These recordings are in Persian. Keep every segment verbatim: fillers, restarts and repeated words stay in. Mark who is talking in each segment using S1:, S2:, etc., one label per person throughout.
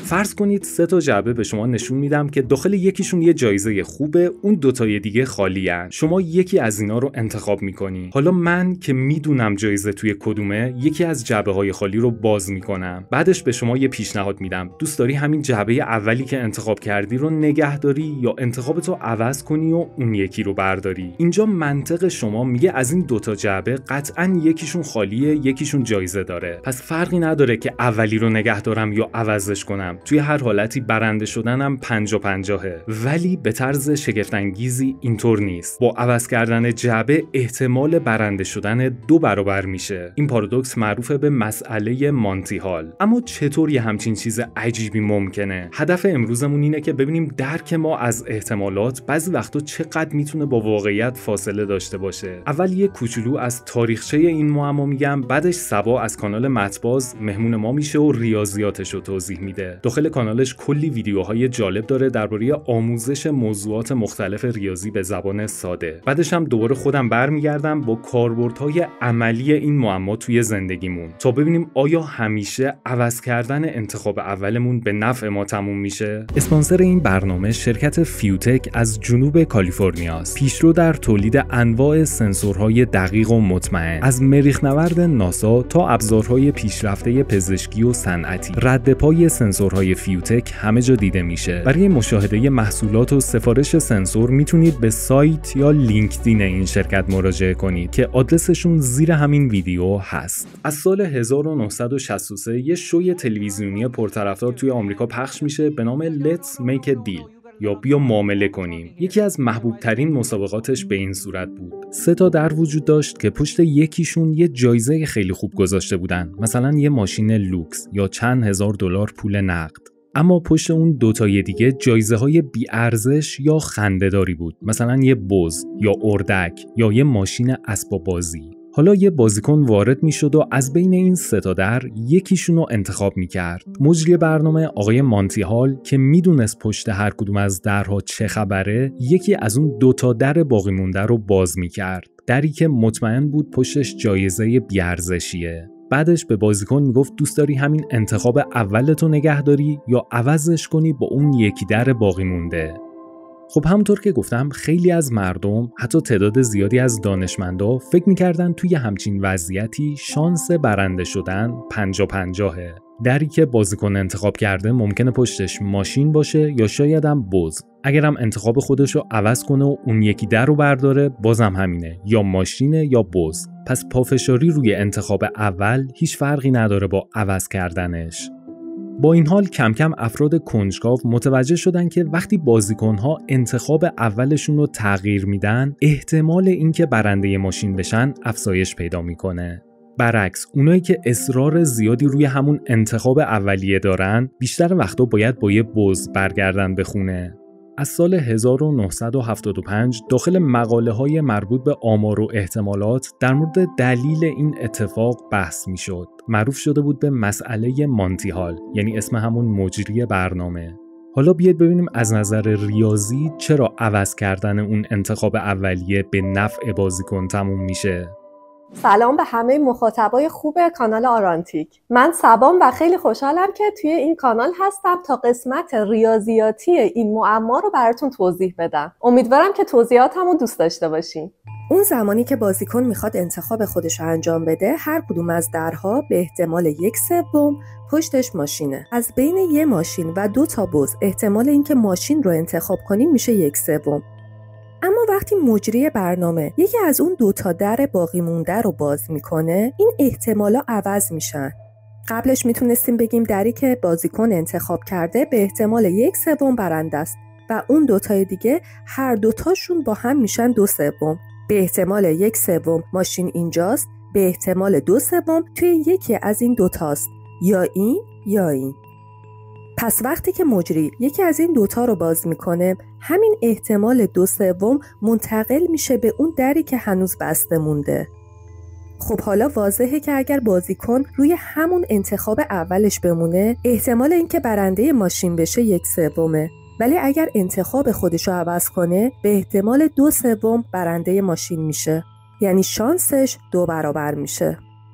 S1: فرض کنید سه تا جعبه به شما نشون میدم که داخل یکیشون یه جایزه خوبه، اون دو تای دیگه خالیه. شما یکی از اینا رو انتخاب میکنی. حالا من که میدونم جایزه توی کدومه، یکی از جعبه های خالی رو باز میکنم. بعدش به شما یه پیشنهاد میدم. دوست داری همین جعبه اولی که انتخاب کردی رو نگه داری یا انتخابتو عوض کنی و اون یکی رو برداری؟ اینجا منطق شما میگه از این دو تا جعبه قطعاً یکیشون خالیه، یکیشون جایزه داره. پس فرقی نداره که اولی رو نگه دارم یا عوضش کنم. توی هر حالتی برنده شدنم پنجاه پنجاهه. ولی به طرز شگفت انگیزی اینطور نیست. با عوض کردن جعبه احتمال برنده شدن دو برابر میشه. این پارادوکس معروفه به مسئله مانتی هال. اما چطور یه همچین چیز عجیبی ممکنه؟ هدف امروزمون اینه که ببینیم درک ما از احتمالات بعضی وقتا چقدر میتونه با واقعیت فاصله داشته باشه. اول یه کوچولو از تاریخچه این معما میگم، بعدش سبا از کانال متباز مهمون ما میشه و ریاضیاتش رو توضیح میده. داخل کانالش کلی ویدیوهای جالب داره درباره آموزش موضوعات مختلف ریاضی به زبان ساده. بعدش هم دوباره خودم برمیگردم با کاربردهای عملی این معما توی زندگیمون تا ببینیم آیا همیشه عوض کردن انتخاب اولمون به نفع ما تموم میشه. اسپانسر این برنامه شرکت فیوتک از جنوب کالیفرنیا است. پیشرو در تولید انواع سنسورهای دقیق و مطمئن، از مریخ‌نورد ناسا تا ابزارهای پیشرفته پزشکی و صنعتی. رد پای سنسورهای فیوتک همه جا دیده میشه. برای مشاهده محصولات و سفارش سنسور میتونید به سایت یا لینکدین این شرکت مراجعه کنید که آدرسشون زیر همین ویدیو هست. از سال هزار و نهصد و شصت و سه یه شوی تلویزیونی پرطرفدار توی آمریکا پخش میشه به نام Let's Make a Deal یا بیا معامله کنیم. یکی از محبوب ترین مسابقاتش به این صورت بود. سه تا در وجود داشت که پشت یکیشون یه جایزه خیلی خوب گذاشته بودن، مثلا یه ماشین لوکس یا چند هزار دلار پول نقد. اما پشت اون دوتای دیگه جایزه های بی ارزش یا خنده‌داری بود، مثلا یه بز یا اردک یا یه ماشین اسباب بازی. حالا یه بازیکن وارد میشد و از بین این سه تا در یکیشون رو انتخاب میکرد. مجری برنامه آقای مانتی هال که میدونست پشت هر کدوم از درها چه خبره، یکی از اون دو تا در باقی مونده رو باز میکرد. دری که مطمئن بود پشتش جایزه بی‌ارزشیه. بعدش به بازیکن میگفت دوست داری همین انتخاب اولتو نگه داری یا عوضش کنی با اون یکی در باقی مونده. خب همونطور که گفتم خیلی از مردم، حتی تعداد زیادی از دانشمندا فکر میکردن توی همچین وضعیتی شانس برنده شدن پنجاه پنجاهه. دری که بازیکن انتخاب کرده ممکنه پشتش ماشین باشه یا شاید هم بز. اگرم انتخاب خودش رو عوض کنه و اون یکی در رو برداره بازم همینه، یا ماشینه یا بز. پس پافشاری روی انتخاب اول هیچ فرقی نداره با عوض کردنش. با این حال کم کم افراد کنجکاو متوجه شدن که وقتی بازیکن‌ها انتخاب اولشون رو تغییر میدن، احتمال اینکه برنده ماشین بشن افزایش پیدا میکنه. برعکس اونایی که اصرار زیادی روی همون انتخاب اولیه دارن، بیشتر وقتا باید با یه بز برگردن به خونه. از سال هزار و نهصد و هفتاد و پنج داخل مقاله‌های مربوط به آمار و احتمالات در مورد دلیل این اتفاق بحث می‌شد. معروف شده بود به مسئله مانتی هال، یعنی اسم همون مجری برنامه. حالا بیاید ببینیم از نظر ریاضی چرا عوض کردن اون انتخاب اولیه به نفع بازیکن تموم میشه.
S2: سلام به همه مخاطبای خوب کانال آرانتیک. من سبام و خیلی خوشحالم که توی این کانال هستم تا قسمت ریاضیاتی این معما رو براتون توضیح بدم. امیدوارم که توضیحاتمو دوست داشته باشین.
S3: اون زمانی که بازیکن میخواد انتخاب خودش رو انجام بده، هر کدوم از درها به احتمال یک سوم پشتش ماشینه. از بین یه ماشین و دو تا بز احتمال اینکه ماشین رو انتخاب کنیم میشه یک سوم. اما وقتی مجری برنامه یکی از اون دو تا در باقی مونده رو باز میکنه، این احتمالا عوض میشن. قبلش میتونستیم بگیم دری که بازیکن انتخاب کرده به احتمال یک سوم برنده است و اون دوتای دیگه هر دوتاشون با هم میشن دو سوم. به احتمال یک سوم ماشین اینجاست، به احتمال دو سوم توی یکی از این دوتاست، یا این یا این. پس وقتی که مجری یکی از این دوتا رو باز میکنه، همین احتمال دو سوم منتقل میشه به اون دری که هنوز بسته مونده. خب حالا واضحه که اگر بازیکن روی همون انتخاب اولش بمونه، احتمال اینکه برنده ماشین بشه یک سومه. ولی اگر انتخاب خودش رو عوض کنه، به احتمال دو سوم برنده ماشین میشه. یعنی شانسش دو برابر میشه.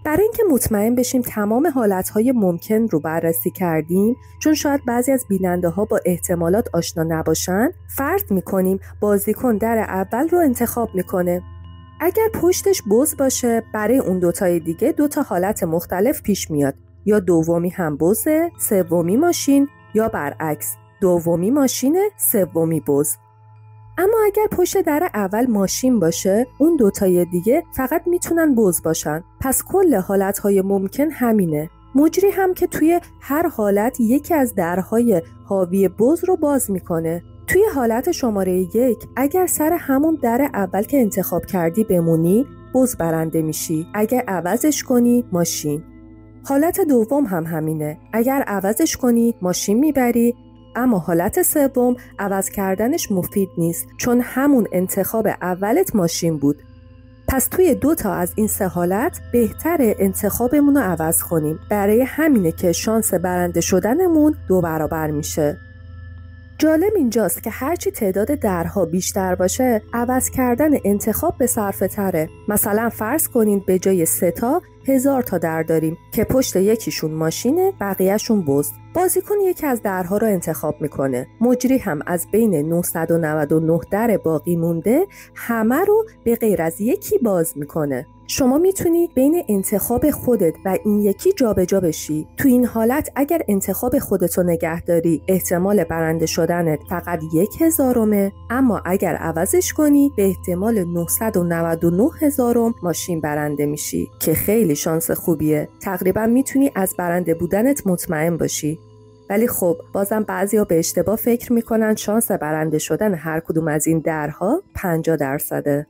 S3: برای اینکه مطمئن بشیم تمام حالتهای ممکن رو بررسی کردیم، چون شاید بعضی از بیننده ها با احتمالات آشنا نباشن، فرض میکنیم بازیکن در اول رو انتخاب میکنه. اگر پشتش بز باشه، برای اون دوتای دیگه دوتا حالت مختلف پیش میاد، یا دومی هم بزه، سومی ماشین، یا برعکس، دومی ماشینه، سومی بز. اما اگر پشت در اول ماشین باشه، اون دوتای دیگه فقط میتونن بز باشن. پس کل حالتهای ممکن همینه. مجری هم که توی هر حالت یکی از درهای حاوی بز رو باز میکنه. توی حالت شماره یک، اگر سر همون در اول که انتخاب کردی بمونی، بز برنده میشی. اگر عوضش کنی، ماشین. حالت دوم هم همینه. اگر عوضش کنی، ماشین میبری. اما حالت سوم عوض کردنش مفید نیست، چون همون انتخاب اولت ماشین بود. پس توی دو تا از این سه حالت بهتره انتخابمون رو عوض کنیم. برای همینه که شانس برنده شدنمون دو برابر میشه. جالب اینجاست که هرچی تعداد درها بیشتر باشه، عوض کردن انتخاب به صرفه تره. مثلا فرض کنین به جای سه تا هزار تا در داریم که پشت یکیشون ماشینه، بقیهشون بز. بازیکن یکی از درها رو انتخاب میکنه. مجری هم از بین نهصد و نود و نه در باقی مونده همه رو به غیر از یکی باز میکنه. شما میتونی بین انتخاب خودت و این یکی جابجا بشی. تو این حالت اگر انتخاب خودتو نگه داری، احتمال برنده شدنت فقط یک هزارمه، اما اگر عوضش کنی به احتمال نهصد و نود و نه هزارم ماشین برنده میشی که خیلی شانس خوبیه. تقریبا میتونی از برنده بودنت مطمئن باشی. ولی خب بازم بعضیا به اشتباه فکر میکنن شانس برنده شدن هر کدوم از این درها پنجاه درصده.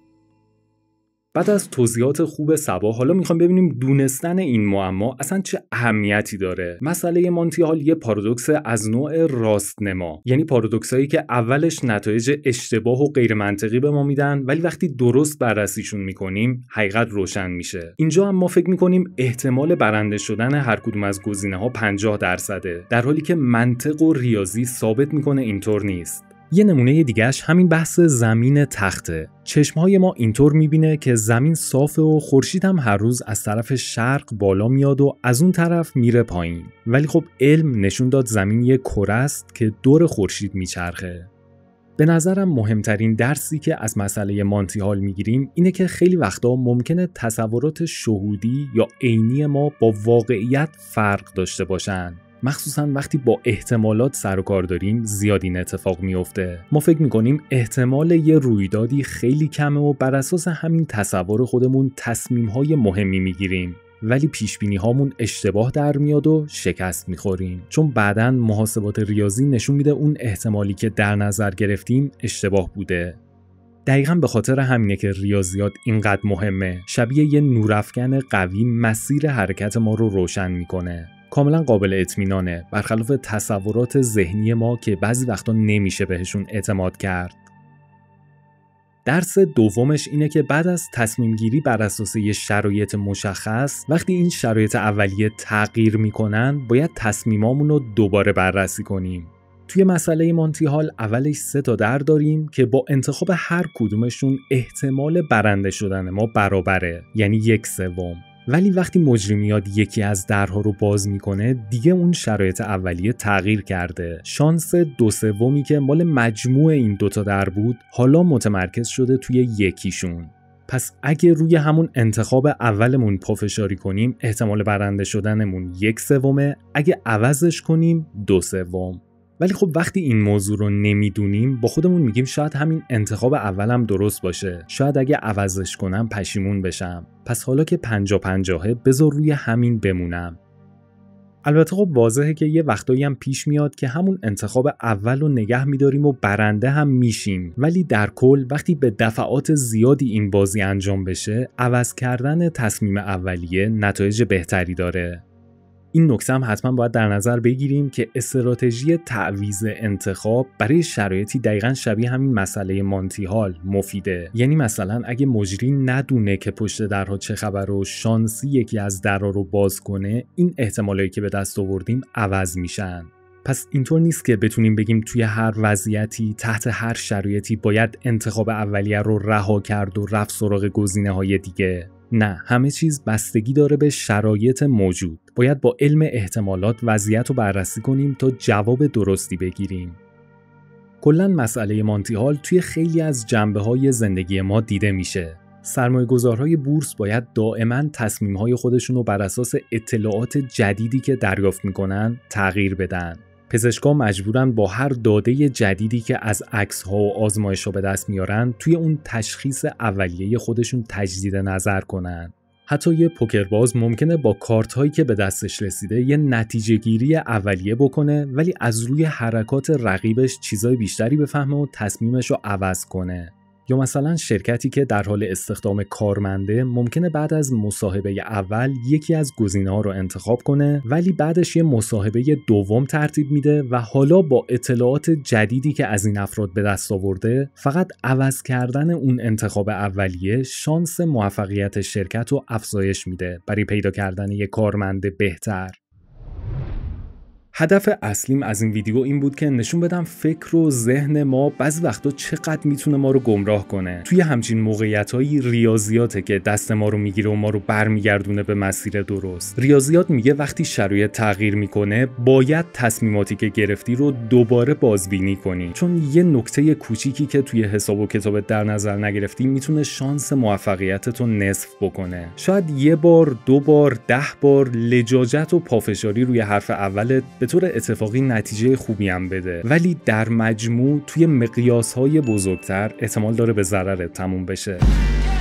S1: بعد از توضیحات خوب صبا، حالا میخوام ببینیم دونستن این معما اصلا چه اهمیتی داره. مسئله مانتی هال یه پارادوکس از نوع راستنما، یعنی پارادوکسایی که اولش نتایج اشتباه و غیر منطقی به ما میدن، ولی وقتی درست بررسیشون میکنیم حقیقت روشن میشه. اینجا هم ما فکر میکنیم احتمال برنده شدن هر کدوم از گزینه‌ها پنجاه درصده، در حالی که منطق و ریاضی ثابت میکنه اینطور نیست. یه نمونه دیگهش همین بحث زمین تخته. چشمهای ما اینطور میبینه که زمین صافه و خورشید هم هر روز از طرف شرق بالا میاد و از اون طرف میره پایین. ولی خب علم نشون داد زمین یه کره است که دور خورشید میچرخه. به نظرم مهمترین درسی که از مسئله مانتی هال میگیریم اینه که خیلی وقتا ممکنه تصورات شهودی یا عینی ما با واقعیت فرق داشته باشن. مخصوصا وقتی با احتمالات سر و کار داریم زیاد این اتفاق میفته. ما فکر میکنیم احتمال یه رویدادی خیلی کمه و بر اساس همین تصور خودمون تصمیم‌های مهمی میگیریم، ولی پیشبینی هامون اشتباه در میاد و شکست میخوریم، چون بعداً محاسبات ریاضی نشون میده اون احتمالی که در نظر گرفتیم اشتباه بوده. دقیقاً به خاطر همینه که ریاضیات اینقدر مهمه. شبیه یه نورافکن قوی مسیر حرکت ما رو روشن میکنه. کاملا قابل اطمینانه، برخلاف تصورات ذهنی ما که بعضی وقتا نمیشه بهشون اعتماد کرد. درس دومش اینه که بعد از تصمیم گیری بر اساس یه شرایط مشخص، وقتی این شرایط اولیه تغییر میکنن، باید تصمیمامون رو دوباره بررسی کنیم. توی مسئله مانتی هال اولش سه تا در داریم که با انتخاب هر کدومشون احتمال برنده شدن ما برابره، یعنی یک سوم. ولی وقتی مجری میاد یکی از درها رو باز میکنه، دیگه اون شرایط اولیه تغییر کرده. شانس دو سومی که مال مجموع این دوتا در بود، حالا متمرکز شده توی یکیشون. پس اگه روی همون انتخاب اولمون پافشاری کنیم، احتمال برنده شدنمون یک سومه، اگه عوضش کنیم دو سوم. ولی خب وقتی این موضوع رو نمیدونیم، با خودمون میگیم شاید همین انتخاب اولم درست باشه، شاید اگه عوضش کنم پشیمون بشم. پس حالا که پنجاه پنجاهه، بذار روی همین بمونم. البته خب واضحه که یه وقتایی هم پیش میاد که همون انتخاب اول رو نگه میداریم و برنده هم میشیم، ولی در کل وقتی به دفعات زیادی این بازی انجام بشه، عوض کردن تصمیم اولیه نتایج بهتری داره. این نکته هم حتما باید در نظر بگیریم که استراتژی تعویض انتخاب برای شرایطی دقیقاً شبیه همین مسئله مانتی هال مفیده. یعنی مثلا اگه مجری ندونه که پشت درها چه خبر و شانسی یکی از درها رو باز کنه، این احتمالایی که به دست آوردیم عوض میشن. پس اینطور نیست که بتونیم بگیم توی هر وضعیتی تحت هر شرایطی باید انتخاب اولیه رو رها کرد و رفت سراغ گزینه‌های دیگه. نه، همه چیز بستگی داره به شرایط موجود. باید با علم احتمالات وضعیت رو بررسی کنیم تا جواب درستی بگیریم. کلاً مسئله مانتی هال توی خیلی از جنبه‌های زندگی ما دیده میشه. سرمایه‌گذارهای بورس باید دائما تصمیم‌های خودشون رو بر اساس اطلاعات جدیدی که دریافت میکنن تغییر بدن. پزشکا مجبورن با هر داده جدیدی که از عکس‌ها و آزمایش‌ها به دست میارن توی اون تشخیص اولیه خودشون تجدید نظر کنن. حتی یه پوکرباز ممکنه با کارت‌هایی که به دستش رسیده یه نتیجه گیری اولیه بکنه، ولی از روی حرکات رقیبش چیزای بیشتری بفهمه و تصمیمش رو عوض کنه. یا مثلا شرکتی که در حال استخدام کارمنده ممکنه بعد از مصاحبه اول یکی از گزینه‌ها رو انتخاب کنه، ولی بعدش یه مصاحبه دوم ترتیب میده و حالا با اطلاعات جدیدی که از این افراد به دست آورده فقط عوض کردن اون انتخاب اولیه شانس موفقیت شرکت رو افزایش میده برای پیدا کردن یک کارمند بهتر. هدف اصلیم از این ویدیو این بود که نشون بدم فکر و ذهن ما بعضی وقتا چقدر میتونه ما رو گمراه کنه. توی همچین موقعیت‌های ریاضیاته که دست ما رو میگیره و ما رو برمیگردونه به مسیر درست. ریاضیات میگه وقتی شرایط تغییر میکنه باید تصمیماتی که گرفتی رو دوباره بازبینی کنی، چون یه نکته کوچیکی که توی حساب و کتابت در نظر نگرفتی میتونه شانس موفقیتت رو نصف بکنه. شاید یه بار، دو بار، ده بار لجاجت و پافشاری روی حرف اولت به طور اتفاقی نتیجه خوبی هم بده، ولی در مجموع توی مقیاس‌های بزرگتر احتمال داره به ضررت تموم بشه.